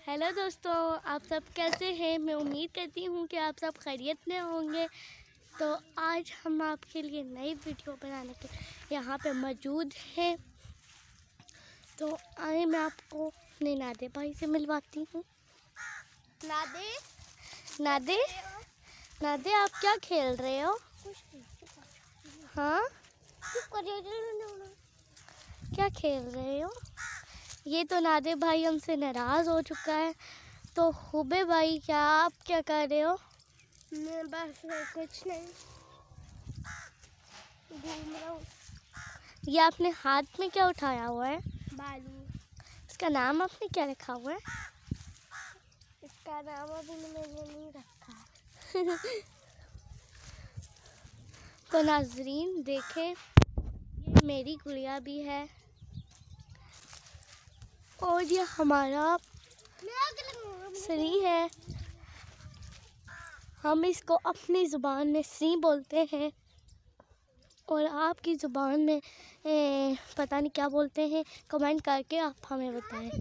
Hello दोस्तों, आप सब कैसे हैं। मैं उम्मीद करती हूँ कि आप सब खैरियत में होंगे। तो आज हम आपके लिए नई वीडियो बनाने के यहाँ पे मौजूद हैं। तो आए मैं आपको अपने नादे भाई से मिलवाती हूँ। नादे नादे आप क्या खेल रहे हो? हाँ, क्या खेल रहे हो? ये तो नादे भाई हमसे नाराज़ हो चुका है। तो हुबे भाई, क्या आप क्या कर रहे हो? मैं बस कुछ नहीं, घूम रहा हूँ। ये आपने हाथ में क्या उठाया हुआ है? बालू। इसका नाम आपने क्या रखा हुआ है? इसका नाम अभी मैंने नहीं रखा। तो नाजरीन देखें, ये मेरी गुड़िया भी है और ये हमारा श्री है। हम इसको अपनी ज़ुबान में श्री बोलते हैं और आपकी ज़ुबान में पता नहीं क्या बोलते हैं। कमेंट करके आप हमें बताएं।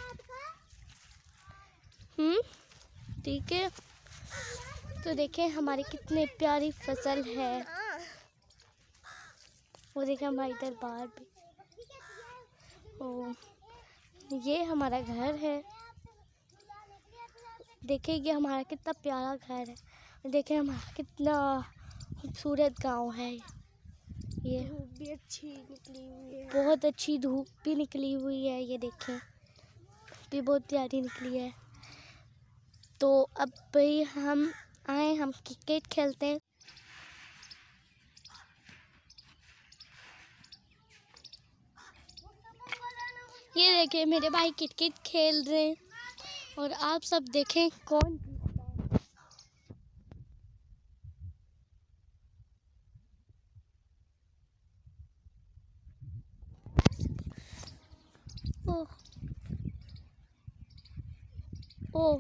ठीक है। तो देखें हमारी कितनी प्यारी फसल है। वो देखें हमारी दरबार भी। ओ, ये हमारा घर है। देखिए ये हमारा कितना प्यारा घर है। देखें हमारा कितना खूबसूरत गांव है। ये धूप भी अच्छी निकली हुई है। बहुत अच्छी धूप भी निकली हुई है। ये देखें भी बहुत प्यारी निकली है। तो अब भाई हम आए, हम क्रिकेट खेलते हैं। ये देखें मेरे भाई क्रिकेट खेल रहे हैं और आप सब देखें कौन जीतता है। ओह ओह,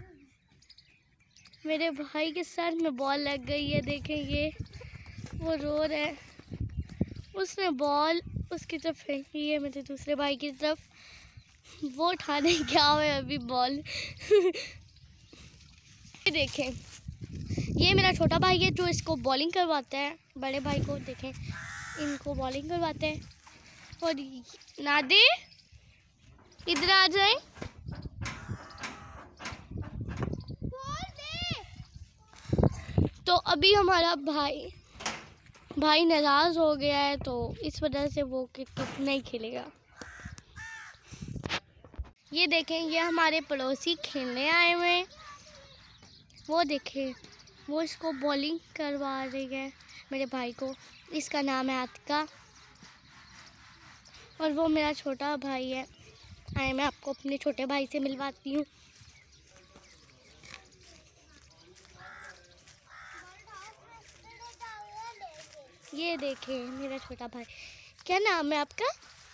मेरे भाई के सर में बॉल लग गई है। देखें ये वो रो रहा है। उसने बॉल उसकी तरफ फेंकी है, मेरे दूसरे भाई की तरफ। वो उठाने क्या हुआ है अभी बॉल। देखें ये मेरा छोटा भाई है जो इसको बॉलिंग करवाता है। बड़े भाई को देखें, इनको बॉलिंग करवाते हैं। और नादे इधर आ जाए। तो अभी हमारा भाई नाराज हो गया है, तो इस वजह से वो क्रिकेट नहीं खेलेगा। ये देखें ये हमारे पड़ोसी खेलने आए हुए हैं। वो देखें वो इसको बॉलिंग करवा रही है मेरे भाई को। इसका नाम है आतिका और वो मेरा छोटा भाई है। आए मैं आपको अपने छोटे भाई से मिलवाती हूँ। ये देखें मेरा छोटा भाई। क्या नाम है आपका?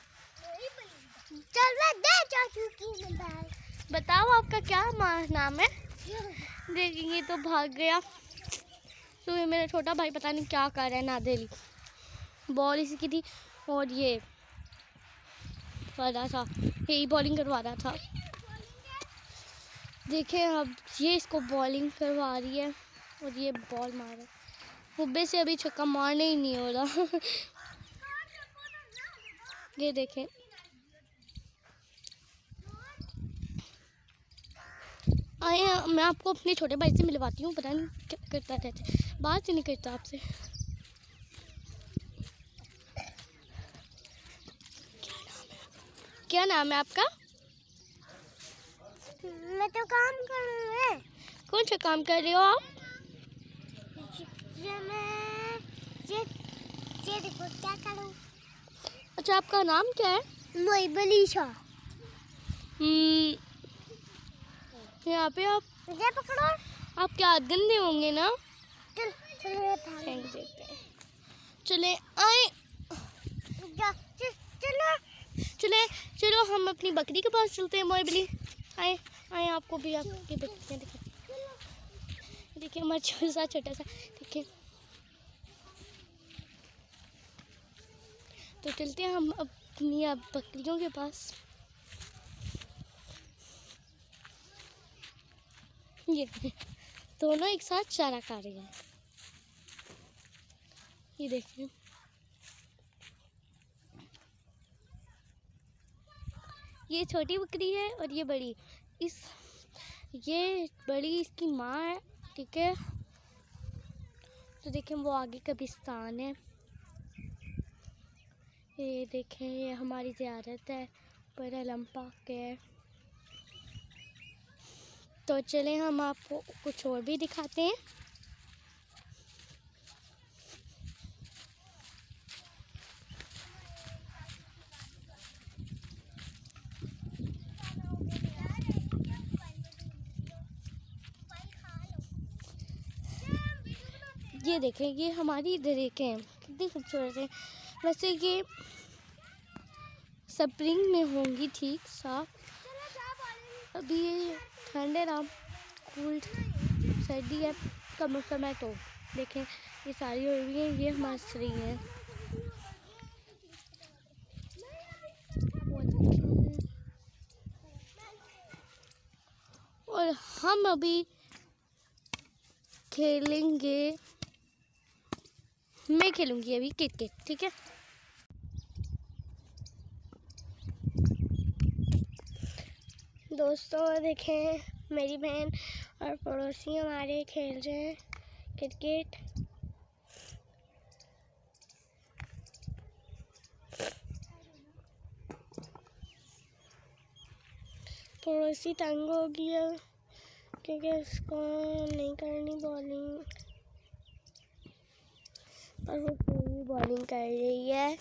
चल मैं दे चाचू की मोबाइल। बताओ आपका क्या नाम है? देखिए तो भाग गया। तो ये मेरा छोटा भाई पता नहीं क्या कर रहा है। नादेली बॉल इसी की थी और ये कर रहा था, यही बॉलिंग करवा रहा था। देखें अब ये इसको बॉलिंग करवा रही है और ये बॉल मार रहा है। हुब्बे से अभी छक्का मारने ही नहीं हो रहा। ये देखें आए मैं आपको अपने छोटे भाई से मिलवाती हूँ। पता नहीं क्या करता रहता, बात ही नहीं करता आपसे। क्या नाम है आपका? मैं तो काम कर रही हूँ। कौन सा काम कर रहे हो आप? ये देखो क्या करूँ। अच्छा आपका नाम क्या है? मोइबलीशा। यहाँ पे आप मुझे पकड़ो। आप क्या गंदे होंगे ना? चल चल फेंक देते हैं। चले आए चले चलो हम अपनी बकरी के पास चलते हैं। मोइबली आए आए, आपको भी आपकी बकरियाँ दिखाते। देखिए हमारा छोटा सा देखिए। तो चलते हैं हम अपनी बकरियों के पास। ये दोनों एक साथ चारा खा रही हैं। ये देखिए, ये छोटी बकरी है और ये बड़ी। ये बड़ी इसकी माँ है, ठीक है। तो देखें वो आगे कब्रिस्तान है। ये देखें, ये हमारी ज़ियारत है, पर अलम पाक के है। तो चलें हम आपको कुछ और भी दिखाते हैं। ये देखें, ये हमारी दरेकें हैं, कितनी खूबसूरत है। वैसे ये स्प्रिंग में होंगी ठीक साफ। अभी ये ठंड है ना, कूल सर्दी है का मौसम है। तो देखें, ये सारी हुई हुई हैं, ये हमारी स्त्री हैं। और हम अभी खेलेंगे, मैं खेलूंगी अभी क्रिकेट, ठीक है। दोस्तों देखें, मेरी बहन और पड़ोसी हमारे खेल रहे हैं क्रिकेट। पड़ोसी तंग हो गया क्योंकि उसको नहीं करनी बॉलिंग, और वो पूरी बॉलिंग कर रही है।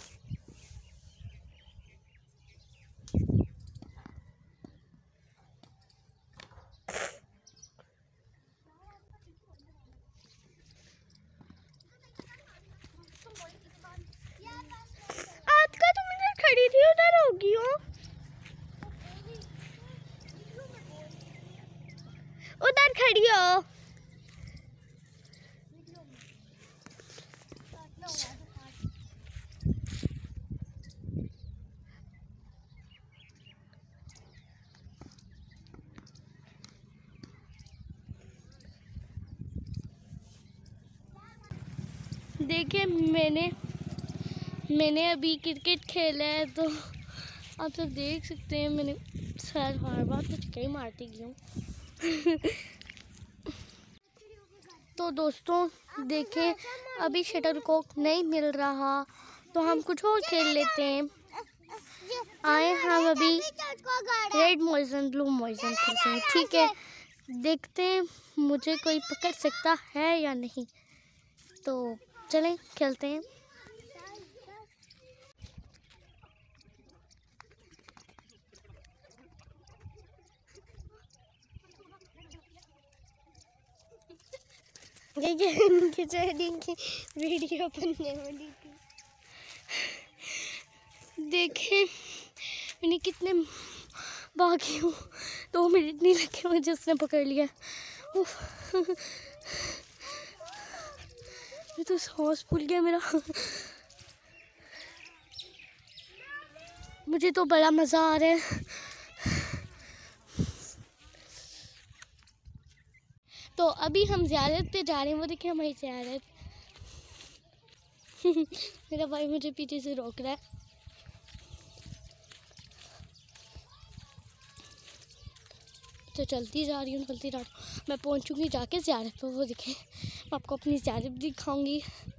आज का तो मैंने खड़ी थी, उधर होगी हो, उधर खड़ी हो। देखिए, मैंने अभी क्रिकेट खेला है, तो आप सब देख सकते हैं। मैंने शायद हर बार तो छक्का ही मारती गई हूँ। तो दोस्तों देखें, अभी शटलकॉक नहीं मिल रहा, तो हम कुछ और खेल लेते हैं। आए हम अभी रेड मॉइजन ब्लू मॉइजन खेलते हैं, ठीक है। देखते हैं मुझे कोई पकड़ सकता है या नहीं। तो चलें खेलते हैं। ये इनकी ट्रेनिंग की वीडियो बनने वाली थी। देखें मैंने कितने भागी हूँ, 2 मिनट नहीं लगे मुझे उसने पकड़ लिया। ये तो सांस फूल गया मेरा। मुझे तो बड़ा मज़ा आ रहा है। तो अभी हम ज़ियारत पे जा रहे हैं, वो देखिए हमारी ज़ियारत। मेरा भाई मुझे पीछे से रोक रहा है। तो चलती जा रही हूँ, मैं पहुँचूँगी जाके ज़ियारत पे। वो देखें, मैं आपको अपनी ज़ियारत दिखाऊँगी।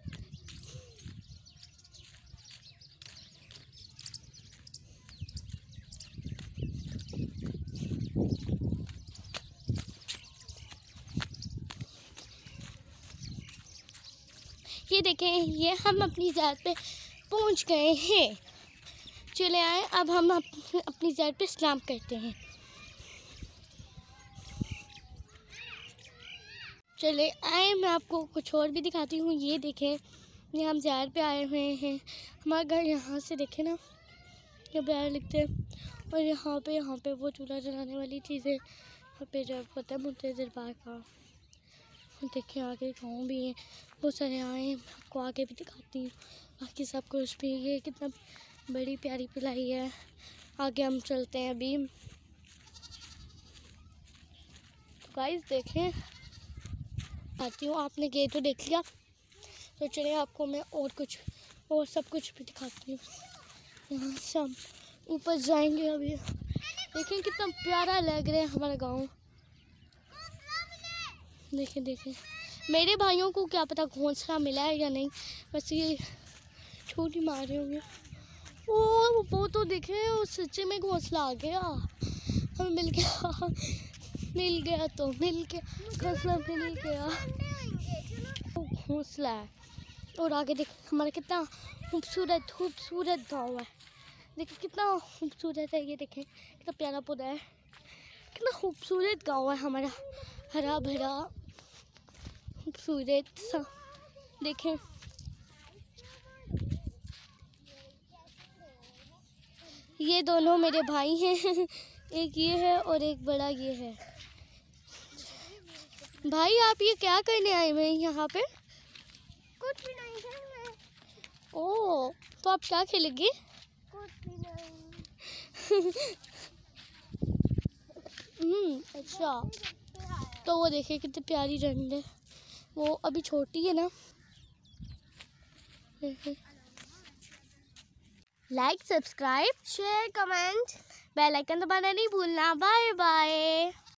ये देखें, ये हम अपनी ज़ियारत पे पहुँच गए हैं। चले आए, अब हम अपनी ज़ियारत पे सलाम करते हैं। चले आए, मैं आपको कुछ और भी दिखाती हूँ। ये देखें, ये हम ज़ियारत पे आए हुए हैं। हमारा घर यहाँ से देखें ना, ये प्यार लिखते हैं। और यहाँ पे वो चूल्हा जलाने वाली चीज़ें, यहाँ पे जब होता है मुंतज़िर दरबार का। देखिए आगे गाँव भी है, बहुत सारे आए, आपको आगे भी दिखाती हूँ। बाकी सब कुछ भी, ये कितना बड़ी प्यारी पिलाई है। आगे हम चलते हैं अभी। गाइस देखें, आती हूँ। आपने ये तो देख लिया, तो चलिए आपको मैं और सब कुछ भी दिखाती हूँ। यहाँ से हम ऊपर जाएंगे अभी। देखें कितना प्यारा लग रहा है हमारा गांव। देखें देखें, मेरे भाइयों को क्या पता घोंसला मिला है या नहीं, बस ये छोटी मार रहे होंगे। ओ वो तो देखे, उस सच्चे में घोंसला आ गया, हमें मिल गया। मिल गया तो मिल गया, घोंसला मिल गया, घोंसला है। और आगे देख हमारा कितना खूबसूरत गांव है। देखिए कितना खूबसूरत है, ये देखें कितना प्यारा पौधा है, कितना खूबसूरत गांव है हमारा, हरा भरा खूबसूरत सा। देखें ये दोनों मेरे भाई हैं। एक ये है और एक बड़ा ये है। भाई आप ये क्या करने आए हुए हैं यहाँ पे? कुछ भी नहीं है। ओह, तो आप क्या खेलेंगे? कुछ भी नहीं। अच्छा, तो वो देखिए कितनी प्यारी रंग है, वो अभी छोटी है ना। Like, subscribe, share, comment, bell icon दबाना नहीं भूलना। Bye bye.